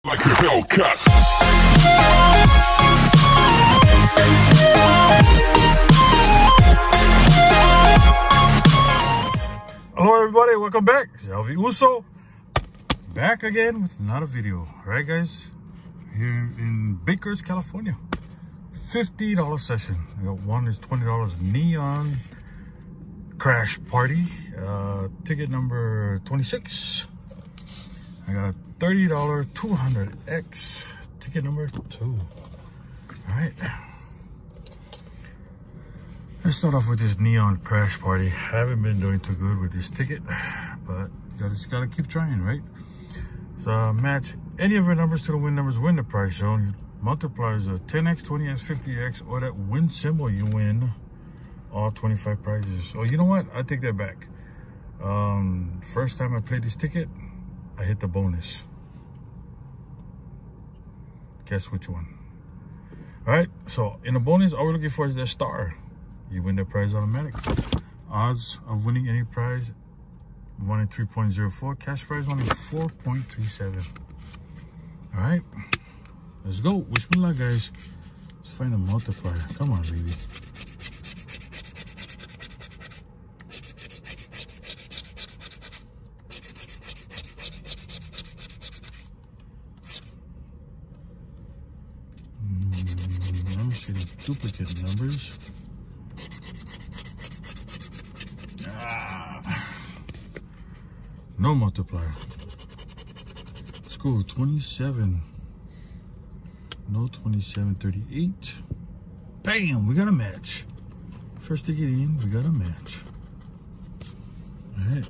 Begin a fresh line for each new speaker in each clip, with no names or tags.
Like a Hellcat.
Hello everybody, welcome back. It's LV Uso, back again with another video. Alright guys, here in Bakers, California, $50 session. I got one is $20 neon crash party, ticket number 26. I got a $30 200X, ticket number 2. Alright, let's start off with this neon crash party. I haven't been doing too good with this ticket, but you just gotta keep trying, right? So match any of your numbers to the win numbers, win the prize shown. You multiply the 10X, 20X, 50X, or that win symbol, you win all 25 prizes. Oh, you know what? I take that back. First time I played this ticket, I hit the bonus. Guess which one? All right, so in the bonus, all we're looking for is that star. You win the prize automatic. Odds of winning any prize, 1 in 3.04. Cash prize, 1 in 4.37. All right, let's go. Wish me luck, guys. Let's find a multiplier. Come on, baby. I don't see any duplicate numbers. No multiplier. Let's go 27. No 27, 38. Bam, we got a match. First to get in, we got a match. All right.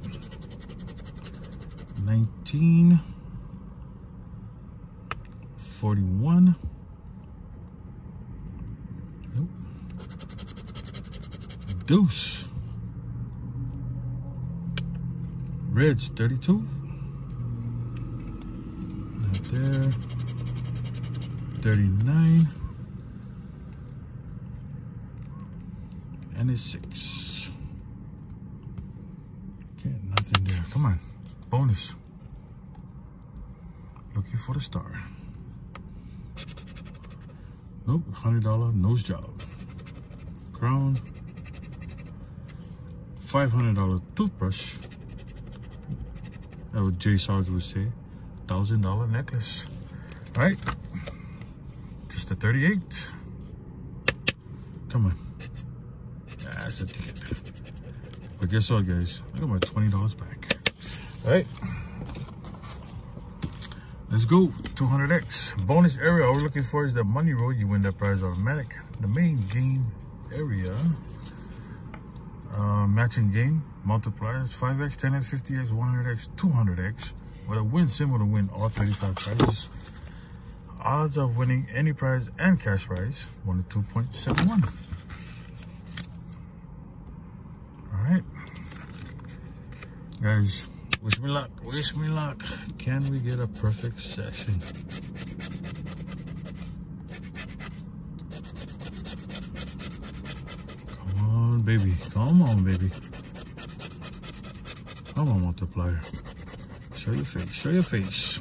19. 41. Nope. Deuce. Reds, 32. Not there. 39. And it's 6. Okay, nothing there. Come on. Bonus. Looking for the star. Nope, $100 nose job. Crown. $500 toothbrush. That what Jay Sarge would say. $1,000 necklace. All right. Just a 38. Come on. That's a ticket. But guess what, guys? I got my $20 back. All right. Let's go. 200X. Bonus area. All we're looking for is that money roll. You win that prize automatic. The main game area. Matching game. Multipliers. 5X, 10X, 50X, 100X, 200X. With a win symbol to win all 35 prizes. Odds of winning any prize and cash prize. 1 to 2.71. Alright. Guys, wish me luck. Wish me luck. Can we get a perfect session? Come on, baby. Come on, baby. Come on, multiplier. Show your face. Show your face.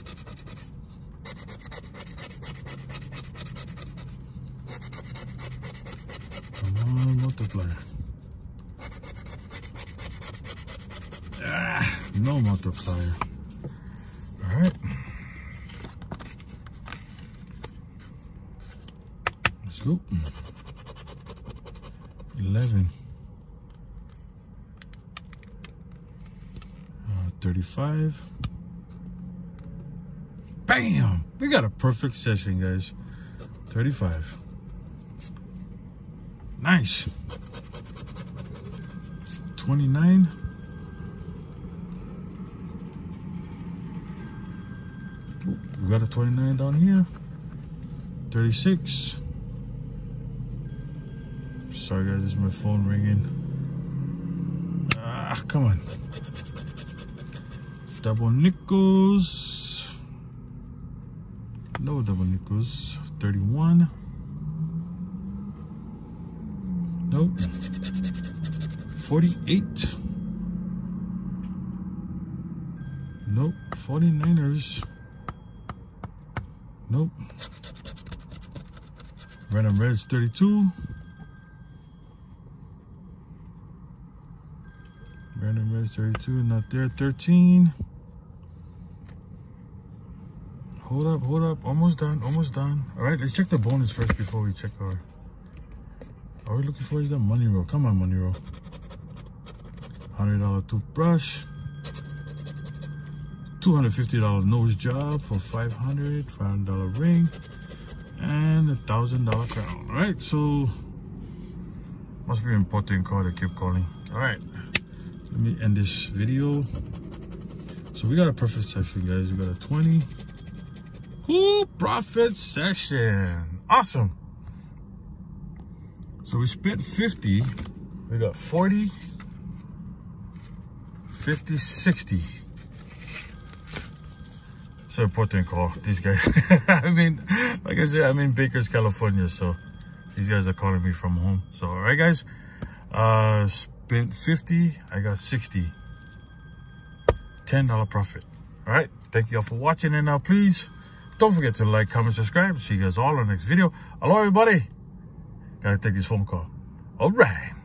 Come on, multiplier. No multiplier. All right. Let's go. 11. 35. Bam! We got a perfect session, guys. 35. Nice. 29. We got a 29 down here. 36. Sorry guys, this is my phone ringing. Come on. Double nickels. No double nickels. 31. Nope. 48. Nope. 49ers. Nope. Random Reds 32. Random Reds 32, not there. 13. Hold up. Almost done. All right, let's check the bonus first before we check our... Are we looking for is that money roll? Come on, money roll. $100 toothbrush. $250 nose job for $500. $500 ring. And $1,000 crown. All right, so... Must be an important call. They keep calling. All right. Let me end this video. So we got a profit section, guys. We got a 20. Ooh, profit session. Awesome. So we spent 50. We got 40, 50, 60. So important call, these guys. I mean, like I said, I'm in Baker's, California. So these guys are calling me from home. So, all right, guys. Spent 50. I got 60. $10 profit. All right. Thank you all for watching. And now, please, don't forget to like, comment, subscribe. See you guys all in the next video. Hello, everybody. Gotta take this phone call. All right.